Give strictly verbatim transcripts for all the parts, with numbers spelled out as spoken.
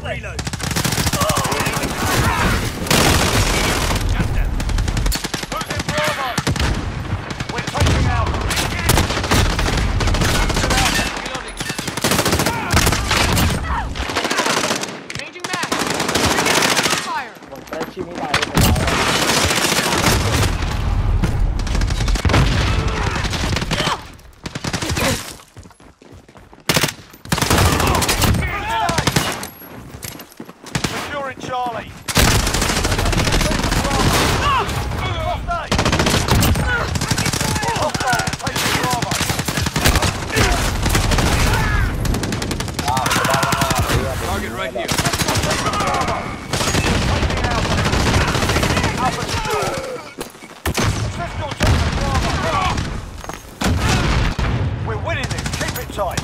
Reload. Charlie. Target right here. We're winning this. Keep it tight.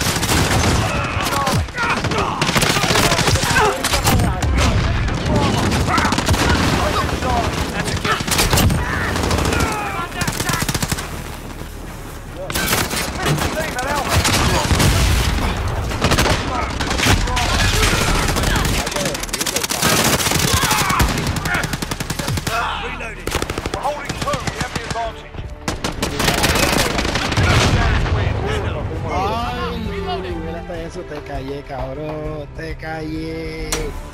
Eso te callé, cabrón, te callé.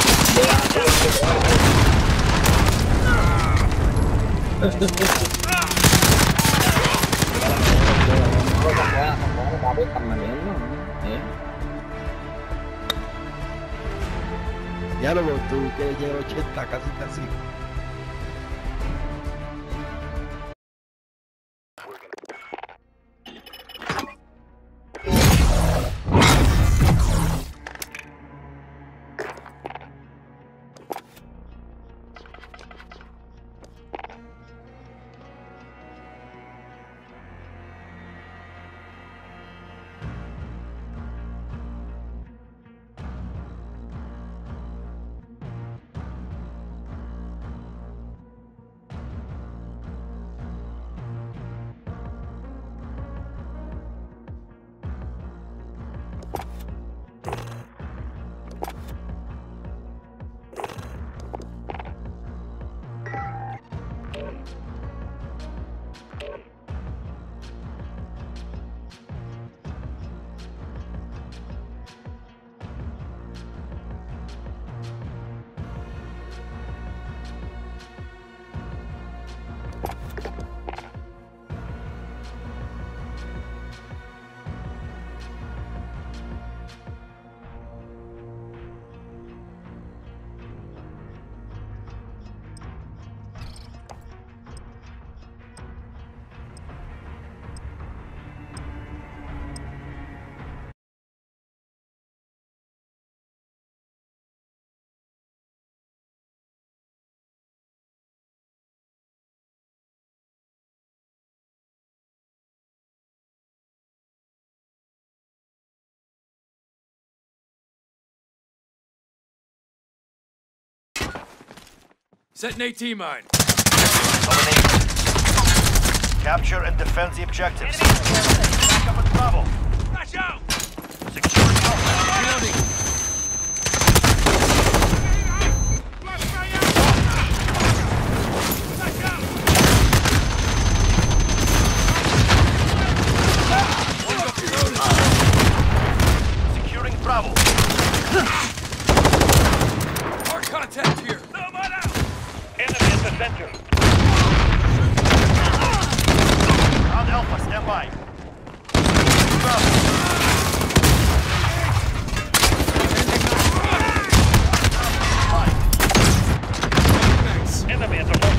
Ya lo vos tú que lleva ochenta casi casi. Setting AT mine. Capture and defend the objectives. Back up and travel. Watch out! Securing Alpha. Reloading. Securing Bravo. Hard contact here. Enemy in the center. On Alpha, stand by. Bravo. Enemy at the front.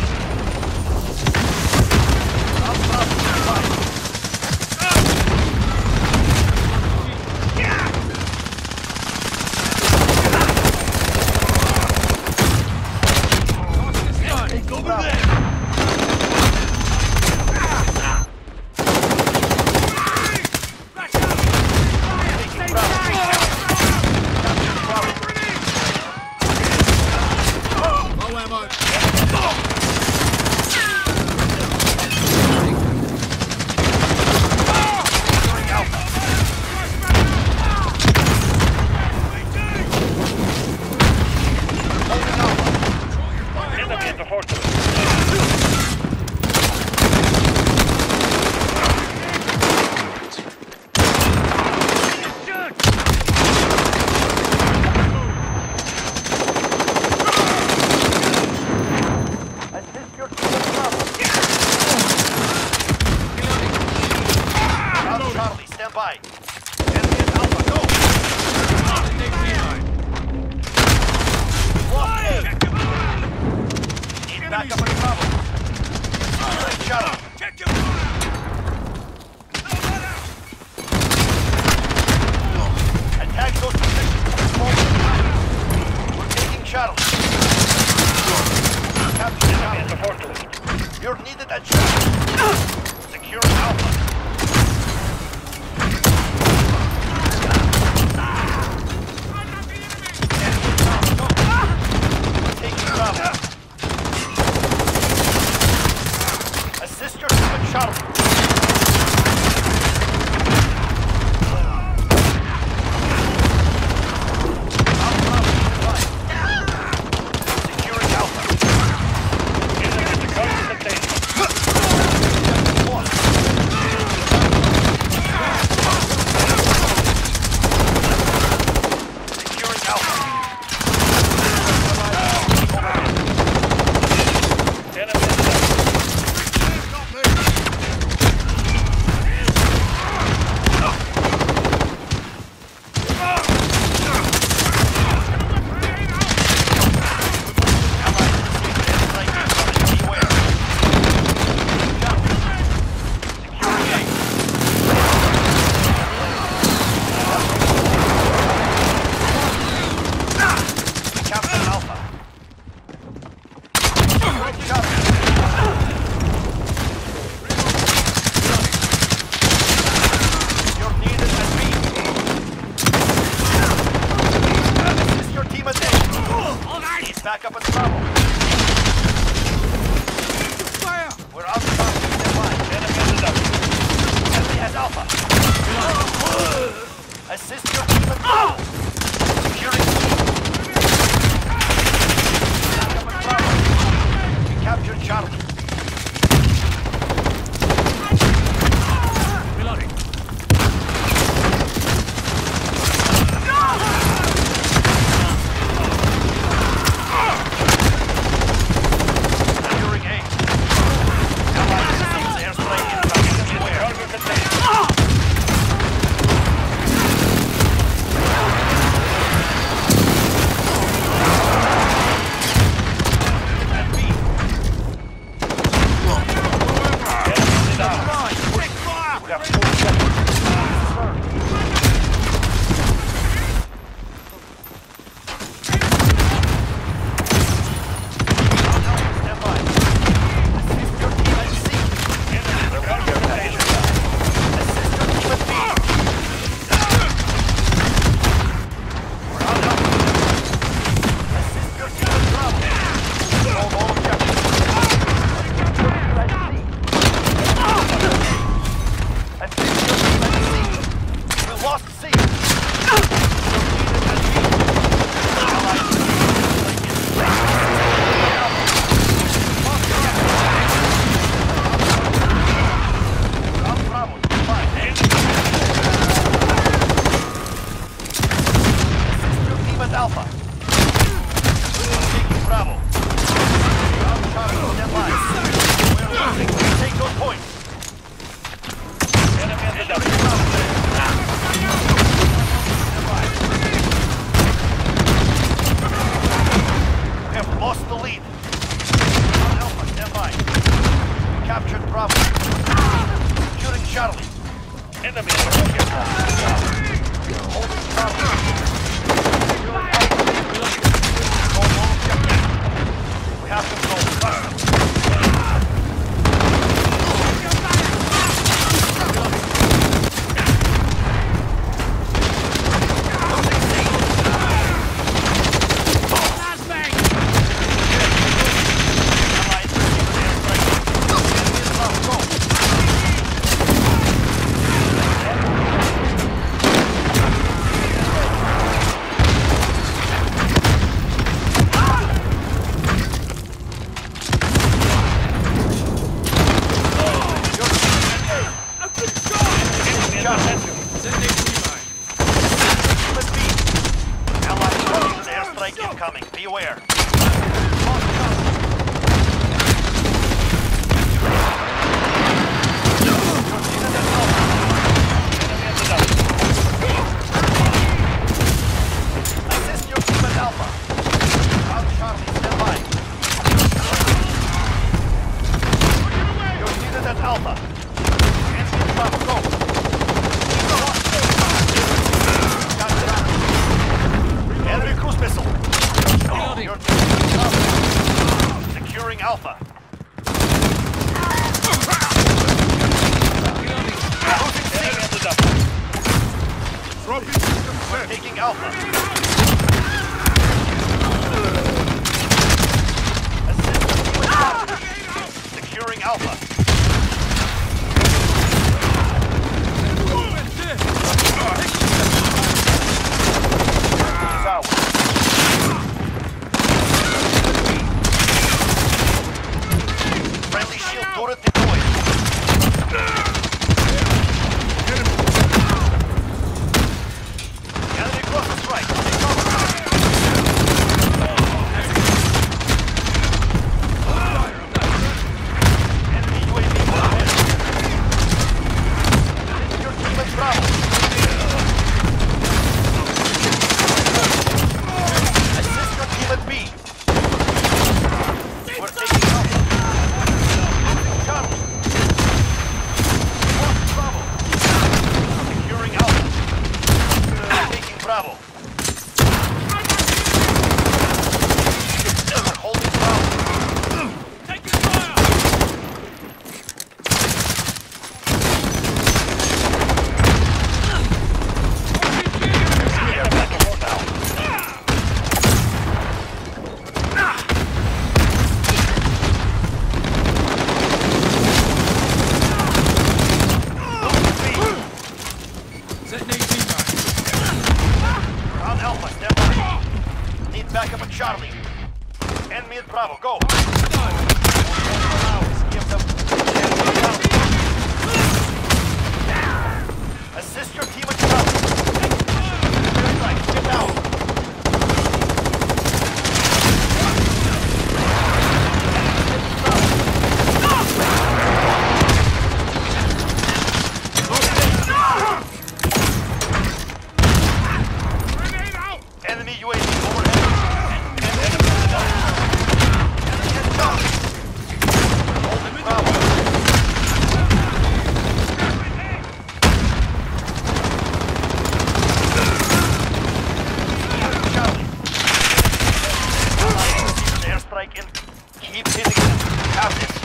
Back up at Bravo. Fire! We're out of time. Stand by. Enemy is up. Enemy has Alpha. Assist your team at Bravo. Securing C. Back up at Bravo. We captured Charlie. Reloading. Securing A. Allied systems airstrike incoming. Beware. Target contained. And B. Enemy down. We have four seconds. Stand by. Assist your team at C. Assist your team at B. We're on up. Assist your team at Bravo. Hold all objectives. Assist your team at C. Assist your team at C. We lost C. Your team is at B. Allied systems like it. On Bravo, fine. Assist your team at Alpha. Taking Bravo. On Charlie, stand by. We're losing. Take those points. Enemy at the double. Stand by. We have lost the lead. On Alpha, stand by. We captured Bravo. Securing Charlie. Enemy at the rocket. Holding Bravo. Securing Alpha. Hold all objectives. We have control. Custom. Losing C. Flashbang! Allied systems airstrike. Enemy is Bravo. Go. Incoming. Be aware. Assist your team at Alpha. Out Charlie, stand by. You're needed at Alpha. Enemy Bravo, go. Enemy cruise missile. Your team is at Alpha. Securing Alpha. Losing C. We're taking Alpha. Assist the team at Alpha. Securing Alpha. Is ours. Friendly shield turret deployed. Enemy cluster strike. Take cover. Enemy U A Charlie. Enemy at Bravo, go! Assist your team at Charlie. Good right, get down. Enemy U A V overhead. And enemy to the north. Enemy at Charlie. Holding Bravo. Charlie. Airstrike in. Keep hitting them. Have this.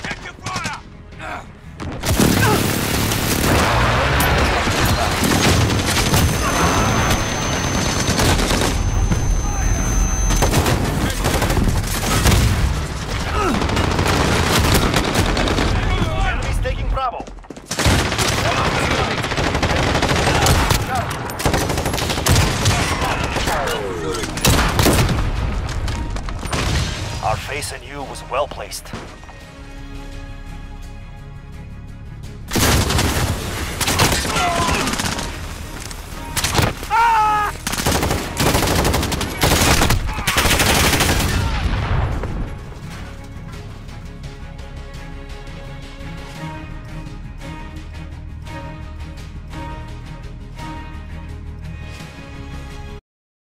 Enemies taking Bravo. Our faith in you was well placed.